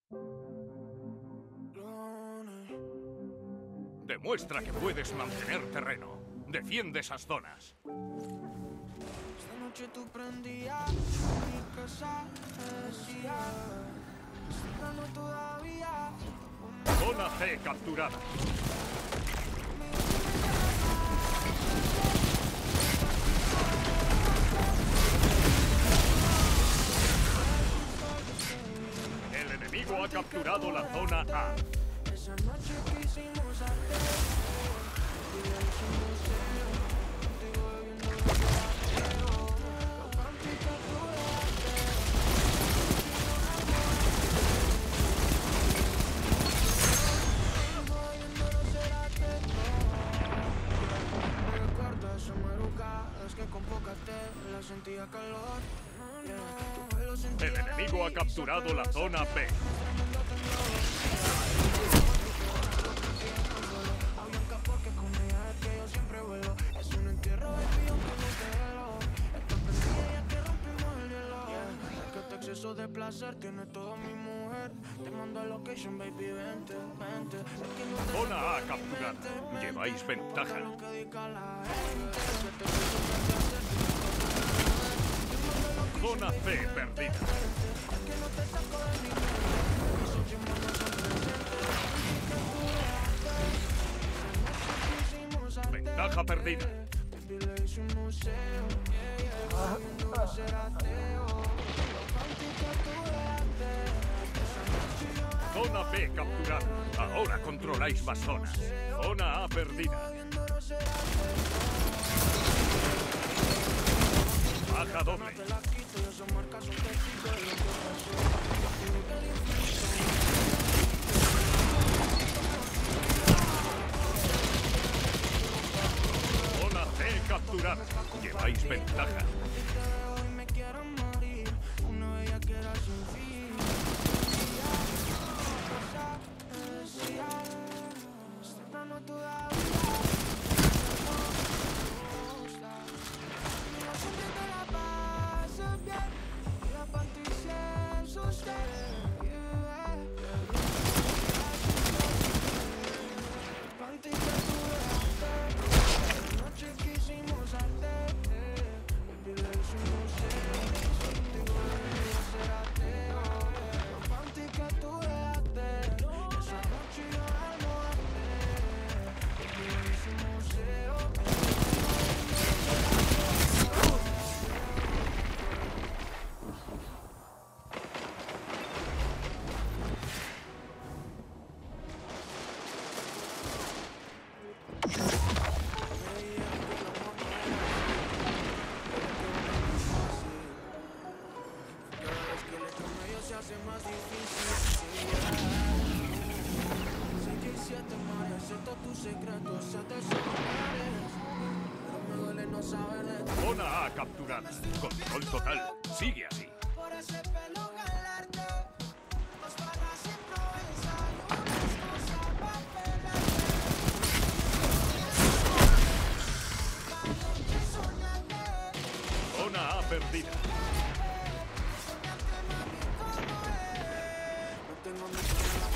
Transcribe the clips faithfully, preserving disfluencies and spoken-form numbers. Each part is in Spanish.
Demuestra que puedes mantener terreno. Defiende esas zonas. Esta noche tú prendías mi casa, me decía, no todavía. Zona C capturada. El enemigo ha capturado la zona A. Esa noche quisimos hacer, contigo bebiendo los pantitos tú me recuerdo esa madrugada, es que con poca tela sentía calor. El enemigo ha capturado la zona B. Porque con ella es que yo siempre vuelo. Es un entierro de pío que no te velo. Esto aprendí ya que rompimos el hielo. Es que este exceso de placer tiene todo mi mujer. Te mando a location, baby, vente, vente. Es que no te Zona A capturada. Lleváis ventaja. lo que diga la gente. Es que este exceso de placer tiene todo mi mujer. Zona C perdida. Es que no te saco de mi mente. Mis ocho manos son presentes. Ventaja perdida. Zona B capturada. Ahora controláis más zonas. Zona A perdida. Baja doble. Zona C capturada. Lleváis ventaja. Hoy me quiero morir, una bella que era sin fin. Decía, esta no todavía me gusta. Yo siempre te la paso bien, y la panty se sucede. Panty que tú dejaste, la noche quisimos hacer. Baby, le hicimos contigo debería ser ateo. Los panty que tú dejaste, esa noche yo almohadé. Baby, le hicimos se hace más difícil. Sé que hay siete mares, acepto tus secretos, sé de soñares, pero me duele no saber de ti. Zona A capturada. Control total. Sigue así. Por ese pelo galarte, dos barras sin Provenza y una excusa pa' pelarte. La noche soñarte, Zona A perdida. tengo mi corazón,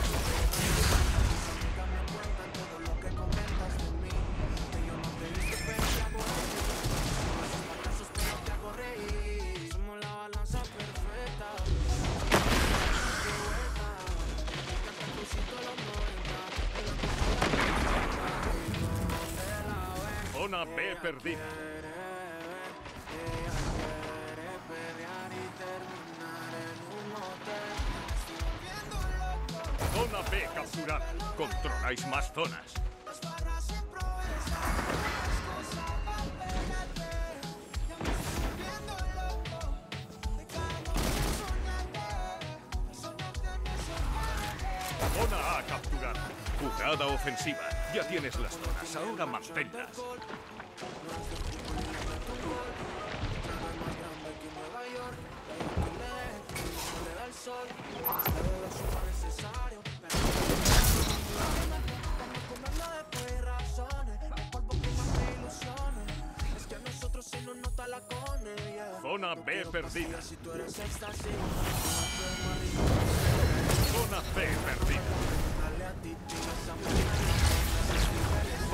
nunca me cuentan todo lo que comentas de mí. Que yo no te hice pero te hago reír. Son fracasos pero te hago reír. Somos la balanza perfecta. Qué vuelta. Me encanta el crucito de los noventa. En la puerta de la ven. Zona B perdida. Ella quiere pelear y terminar en un hotel. Zona B capturada. Controláis más zonas. Las barras en Provenza, excusa pa' pegarte. Ya me estoy volviendo loco. De cada noche soñarte, soñarte me sorprende. Zona A capturada. Jugada ofensiva. Ya tienes las zonas. Ahora manténlas. Trago más grande que Nueva York. La que le dé, no le da el sol. Pero lo sumo necesario. Cuando comerlo después hay razones. El polvo que más me ilusiona. Es que a nosotros se nos nota la cone, yeah. Zona B perdida. Si tú eres éxtasis, no te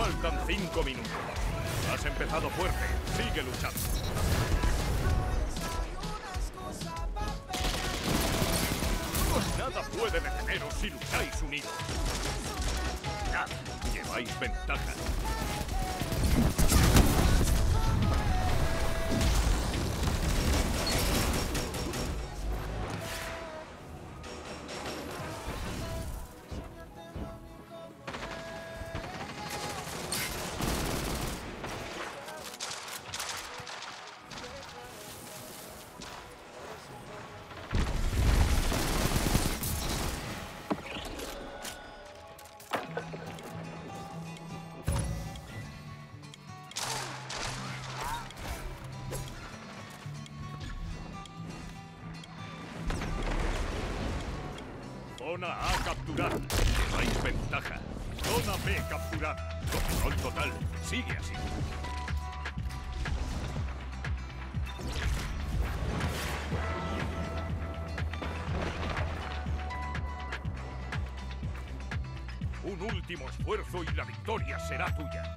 Faltan cinco minutos. Has empezado fuerte. Sigue luchando. Nada puede deteneros si lucháis unidos. Nada. Lleváis ventaja. Zona A capturada. Lleváis ventaja. Zona B capturada. Control total. Sigue así. Un último esfuerzo y la victoria será tuya.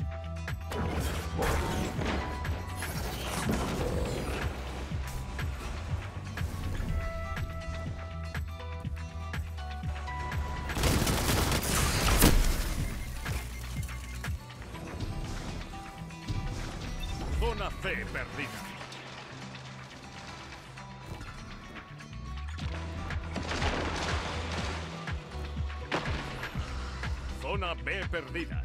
Zona C perdida. Zona B perdida.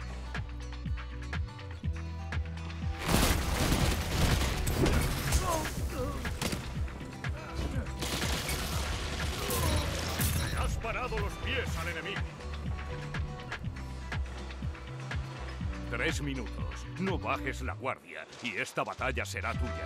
Has parado los pies al enemigo. Tres minutos. No bajes la guardia y esta batalla será tuya.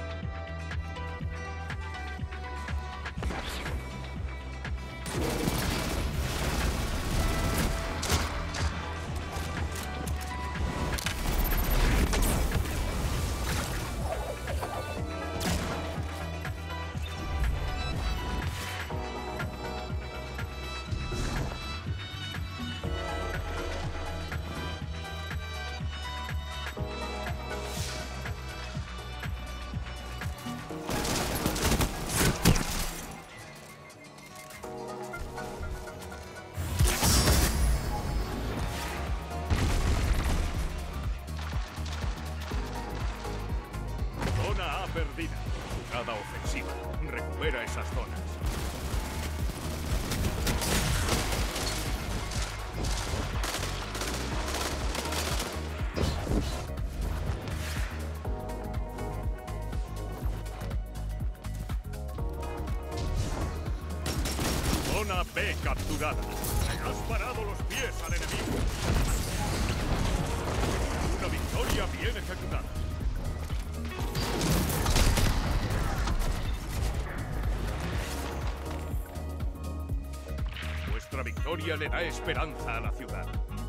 Perdida. Jugada ofensiva. Recupera esas zonas. Zona B capturada. Has parado los pies al enemigo. Una victoria bien ejecutada. Nuestra victoria le da esperanza a la ciudad.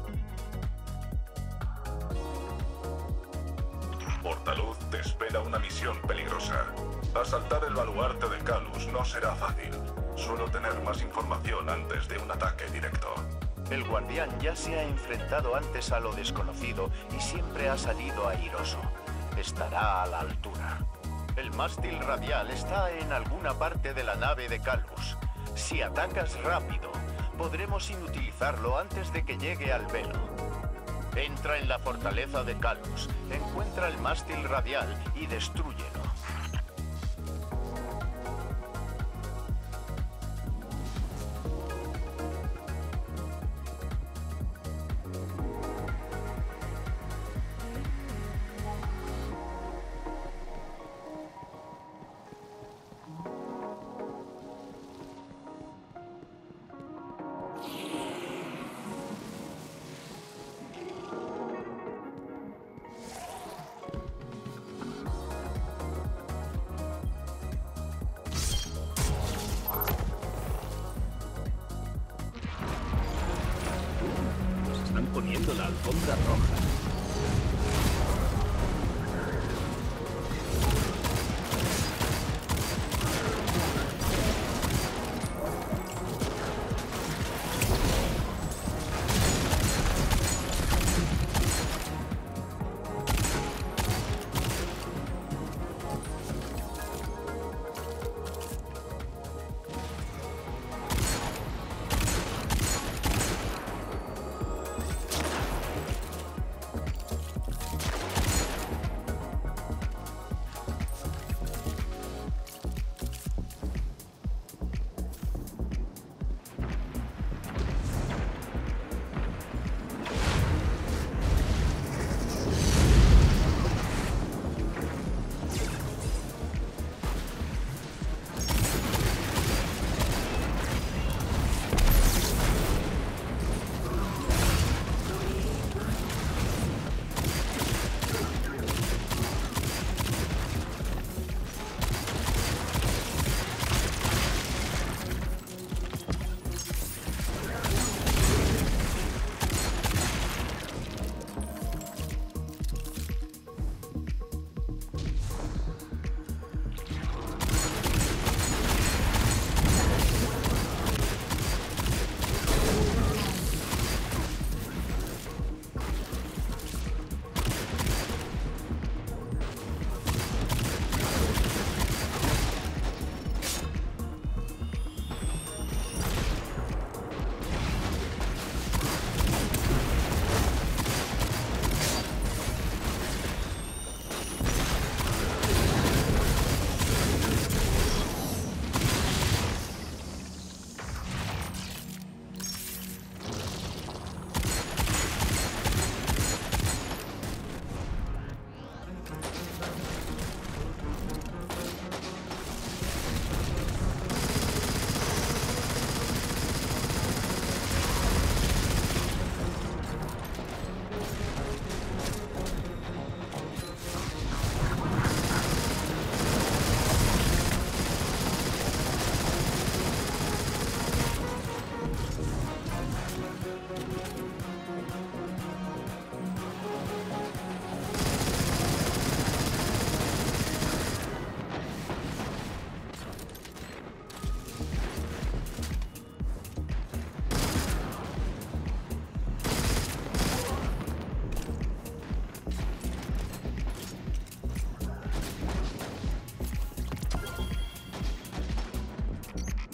Portaluz te espera una misión peligrosa. Asaltar el baluarte de Calus no será fácil. Suelo tener más información antes de un ataque directo. El guardián ya se ha enfrentado antes a lo desconocido y siempre ha salido airoso. Estará a la altura. El mástil radial está en alguna parte de la nave de Calus. Si atacas rápido, podremos inutilizarlo antes de que llegue al velo. Entra en la fortaleza de Calus, encuentra el mástil radial y destrúyelo. Poniendo la alfombra roja.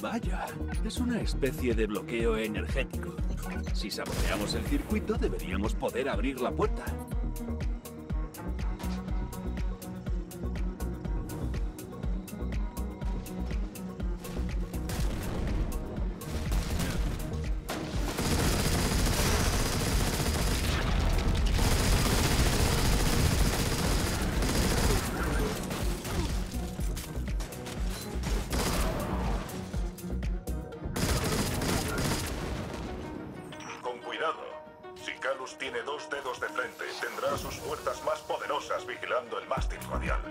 Vaya, es una especie de bloqueo energético. Si saboteamos el circuito, deberíamos poder abrir la puerta. Tiene dos dedos de frente. Tendrá sus fuerzas más poderosas vigilando el mástil radial.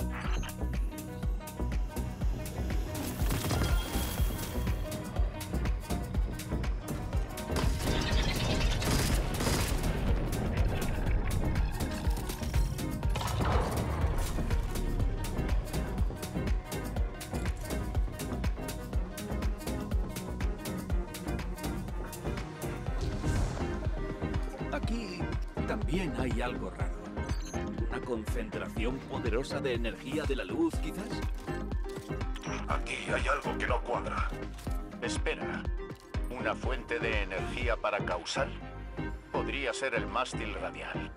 Aquí también hay algo raro. ¿Una concentración poderosa de energía de la luz, quizás? Aquí hay algo que no cuadra. Espera. ¿Una fuente de energía para causal? Podría ser el mástil radial.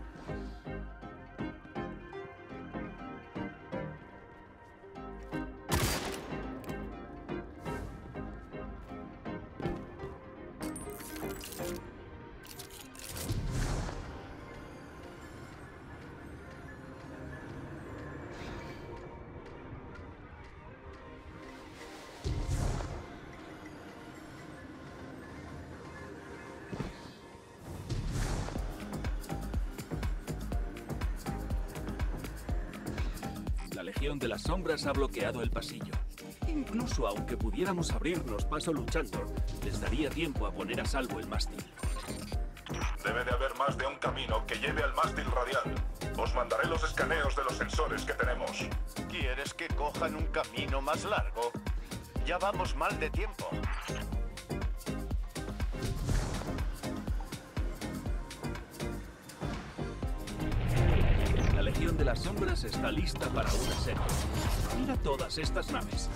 La Legión de las Sombras ha bloqueado el pasillo. Incluso aunque pudiéramos abrirnos paso luchando, les daría tiempo a poner a salvo el mástil. Debe de haber más de un camino que lleve al mástil radial. Os mandaré los escaneos de los sensores que tenemos. ¿Quieres que cojan un camino más largo? Ya vamos mal de tiempo. La Legión de las Sombras está lista para un asedio. Mira todas estas naves.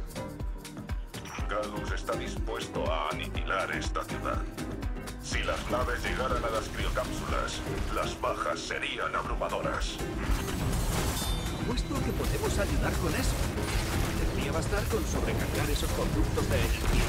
Calus está dispuesto a aniquilar esta ciudad. Si las naves llegaran a las criocápsulas, las bajas serían abrumadoras. Apuesto a que podemos ayudar con eso. Debería bastar con sobrecargar esos conductos de energía.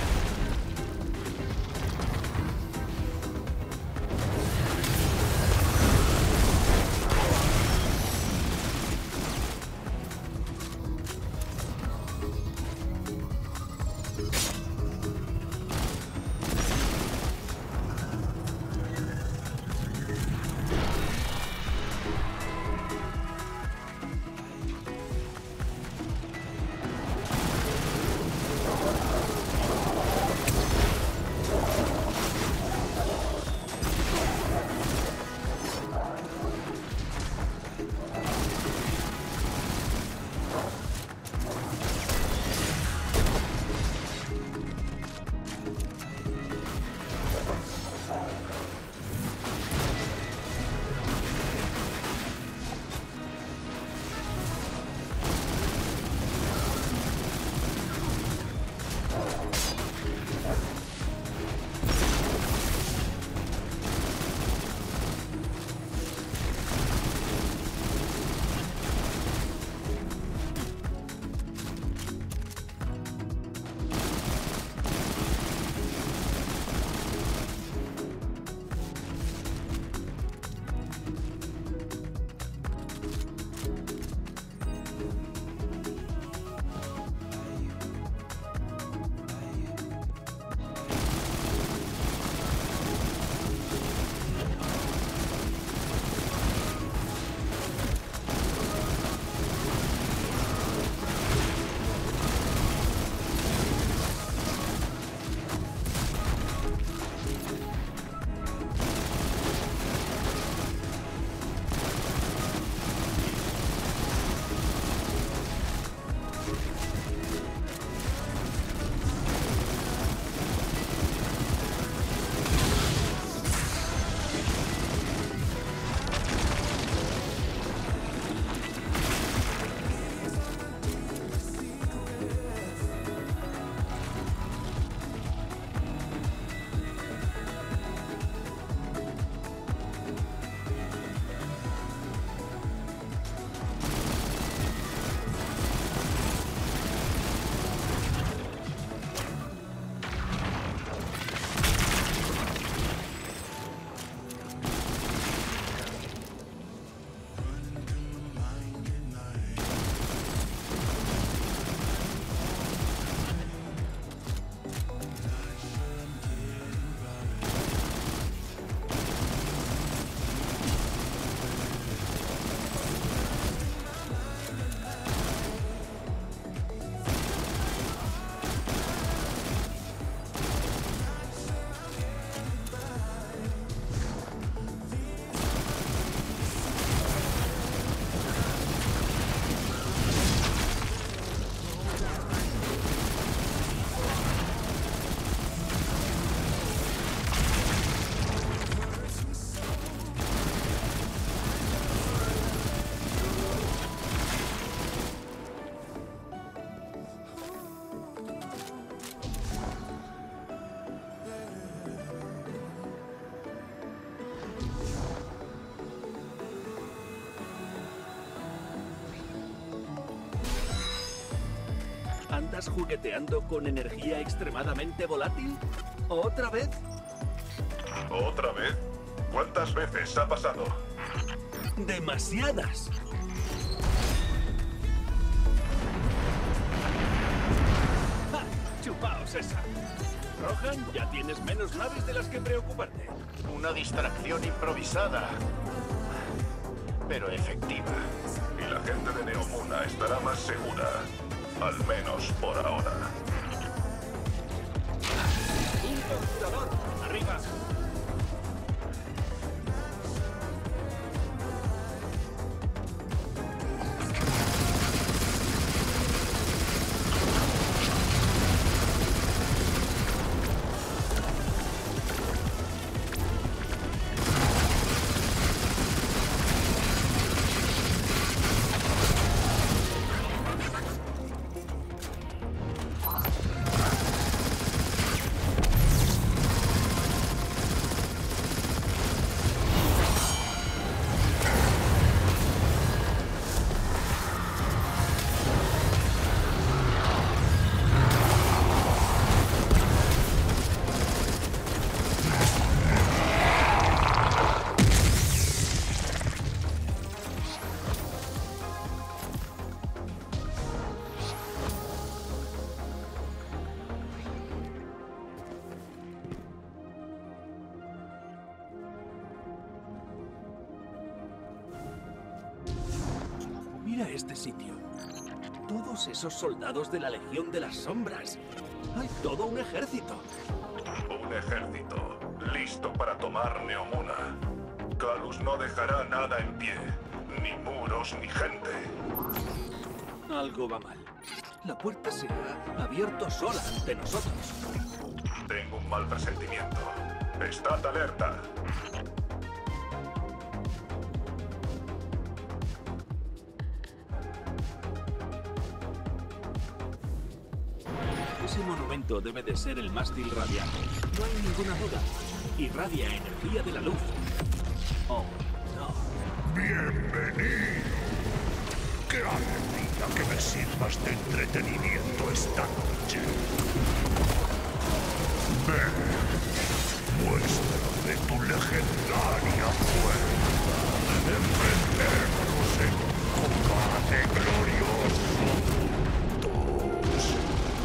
¿Estás jugueteando con energía extremadamente volátil? ¿Otra vez? ¿Otra vez? ¿Cuántas veces ha pasado? ¡Demasiadas! ¡Ja! ¡Chupaos esa! Rohan, ya tienes menos naves de las que preocuparte. Una distracción improvisada, pero efectiva. Y la gente de Neomuna estará más segura. Al menos por ahora. ¡Un computador! ¡Arriba! Mira este sitio. Todos esos soldados de la Legión de las Sombras. Hay todo un ejército. Un ejército listo para tomar Neomuna. Calus no dejará nada en pie. Ni muros ni gente. Algo va mal. La puerta se ha abierto sola ante nosotros. Tengo un mal presentimiento. Estad alerta. Ese monumento debe de ser el mástil radial. No hay ninguna duda. Irradia energía de la luz. Oh, no. Bienvenido. ¡Qué alegría que me sirvas de entretenimiento esta noche! Ven, muéstrame tu legendaria fuerza. Enfrentémonos en un combate glorioso juntos.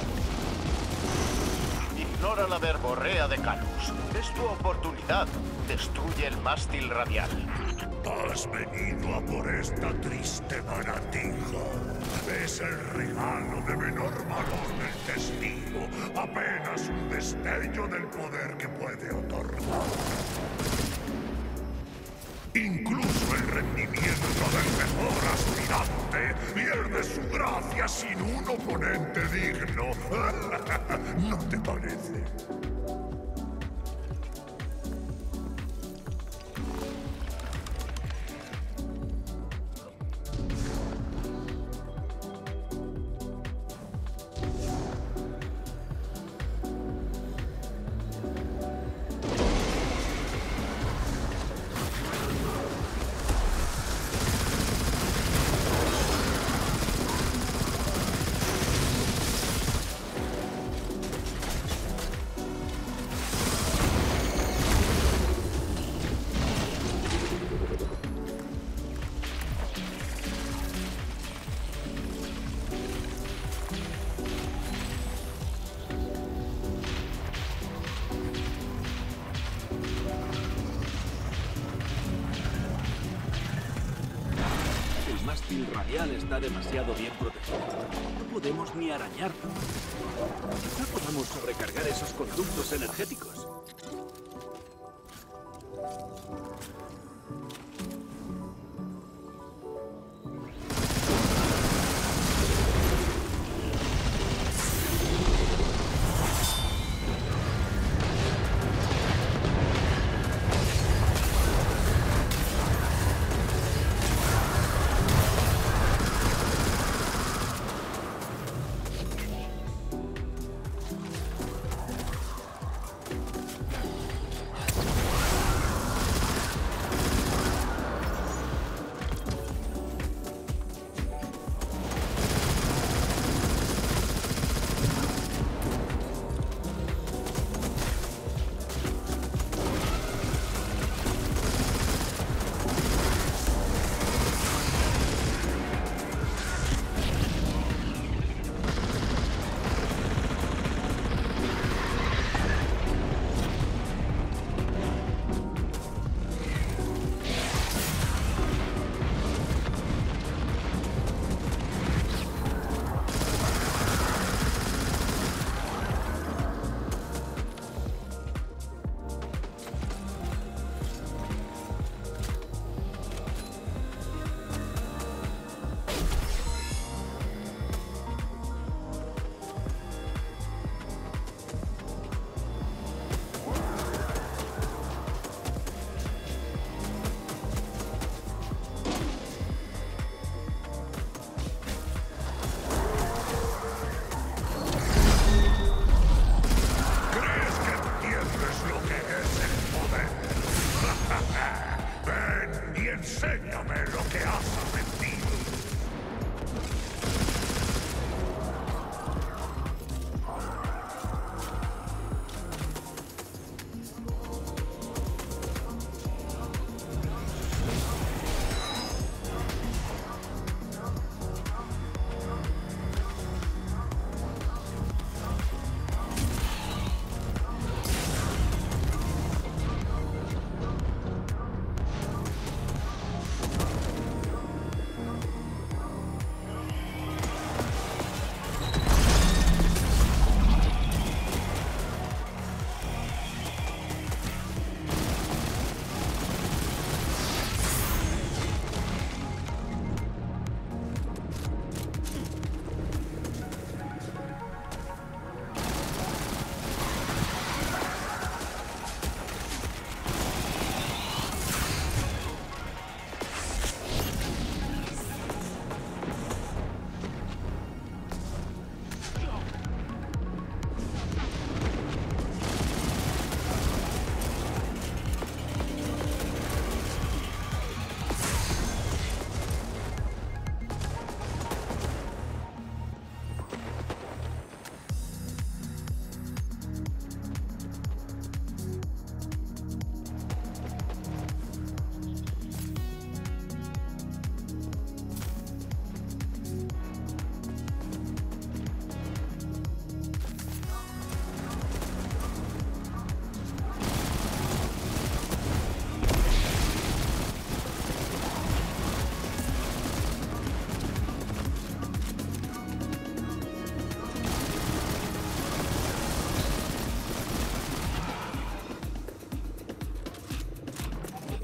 Ignora la verborrea de Calus. Es tu oportunidad. Destruye el mástil radial. Has venido a por esta triste baratija. Es el regalo de menor valor del testigo. Apenas un destello del poder que puede otorgar. Incluso el rendimiento del mejor aspirante pierde su gracia sin un oponente digno. ¿No te parece? El mástil radial está demasiado bien protegido. No podemos ni arañarlo. Quizá podamos sobrecargar esos conductos energéticos.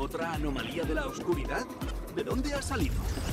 ¿Otra anomalía de la oscuridad? ¿De dónde ha salido?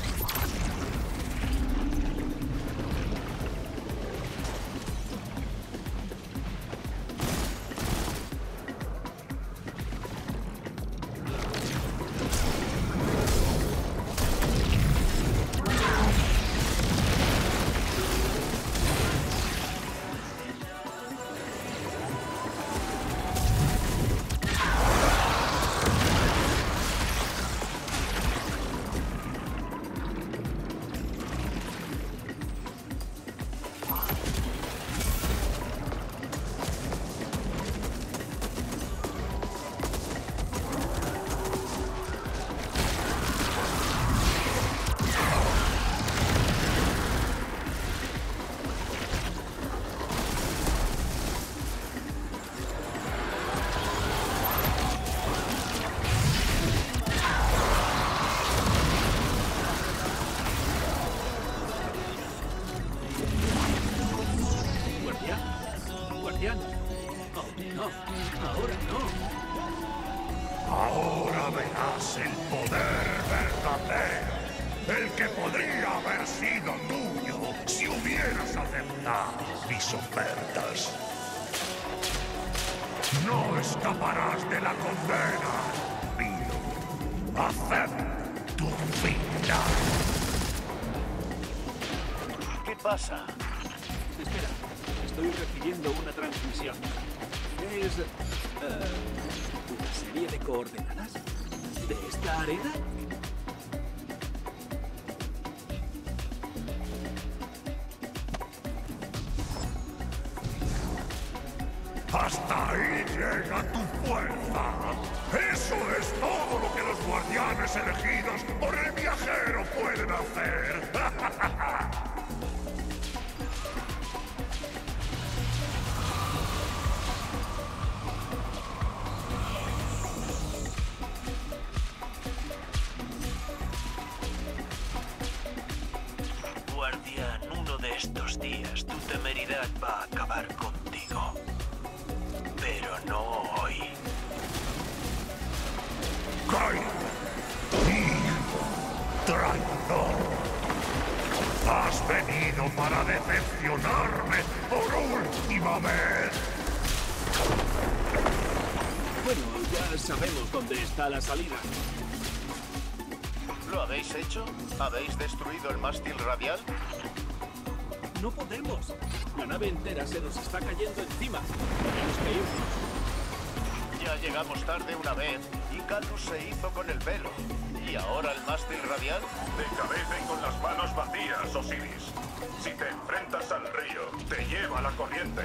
Ahora verás el poder verdadero, el que podría haber sido tuyo si hubieras aceptado mis ofertas. No escaparás de la condena, Vilo. Acepta tu final. ¿Qué pasa? Espera, estoy recibiendo una transmisión. ¿Es eh, una serie de coordenadas de esta arena? Hasta ahí llega tu fuerza. Eso es todo lo que los guardianes elegidos por el viajero pueden hacer. Guardián, uno de estos días tu temeridad va a acabar contigo. Pero no hoy. Kaido, hijo, traidor. Has venido para decepcionarme por última vez. Bueno, ya sabemos dónde está la salida. ¿Lo habéis hecho? ¿Habéis destruido el mástil radial? No podemos. La nave entera se nos está cayendo encima. Tenemos que irnos. Ya llegamos tarde una vez y Calus se hizo con el velo. ¿Y ahora el mástil radial? De cabeza y con las manos vacías, Osiris. Si te enfrentas al río, te lleva la corriente.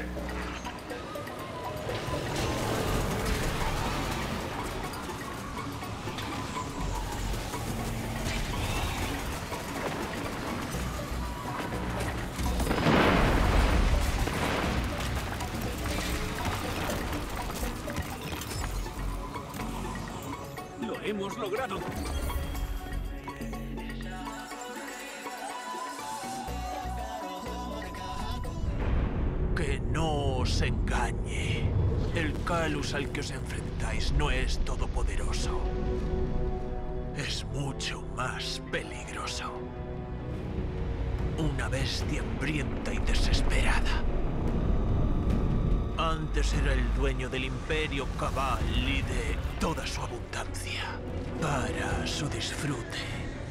¡Lo hemos logrado! Que no os engañe. El Calus al que os enfrentáis no es todopoderoso. Es mucho más peligroso. Una bestia hambrienta y desesperada. Antes era el dueño del Imperio Cabal y de toda su abundancia. Para su disfrute.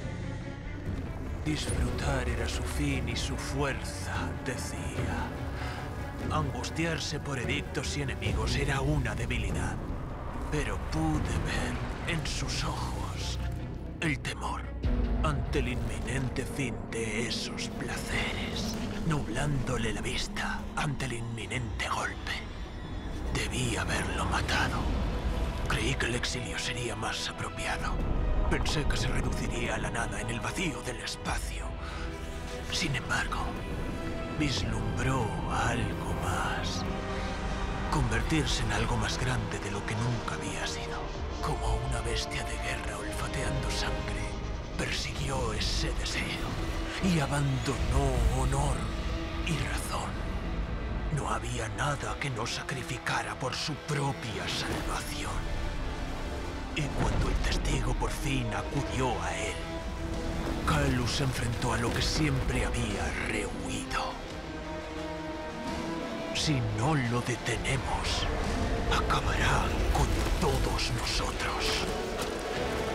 Disfrutar era su fin y su fuerza, decía. Angustiarse por edictos y enemigos era una debilidad. Pero pude ver en sus ojos el temor ante el inminente fin de esos placeres, nublándole la vista ante el inminente golpe. Debí haberlo matado. Creí que el exilio sería más apropiado. Pensé que se reduciría a la nada en el vacío del espacio. Sin embargo, vislumbró algo más. Convertirse en algo más grande de lo que nunca había sido. Como una bestia de guerra olfateando sangre, persiguió ese deseo y abandonó honor y razón. No había nada que no sacrificara por su propia salvación. Y cuando el testigo por fin acudió a él, Calus se enfrentó a lo que siempre había rehuido. Si no lo detenemos, acabará con todos nosotros.